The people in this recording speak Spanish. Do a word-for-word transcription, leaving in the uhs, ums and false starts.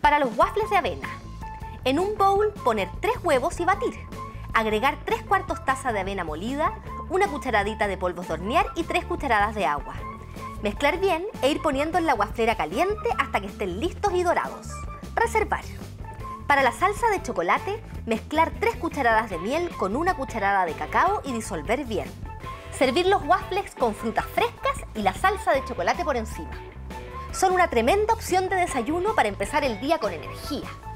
Para los waffles de avena, en un bowl poner tres huevos y batir. Agregar tres cuartos taza de avena molida, una cucharadita de polvos de hornear y tres cucharadas de agua. Mezclar bien e ir poniendo en la waflera caliente hasta que estén listos y dorados. Reservar. Para la salsa de chocolate, mezclar tres cucharadas de miel con una cucharada de cacao y disolver bien. Servir los waffles con frutas frescas y la salsa de chocolate por encima. Son una tremenda opción de desayuno para empezar el día con energía.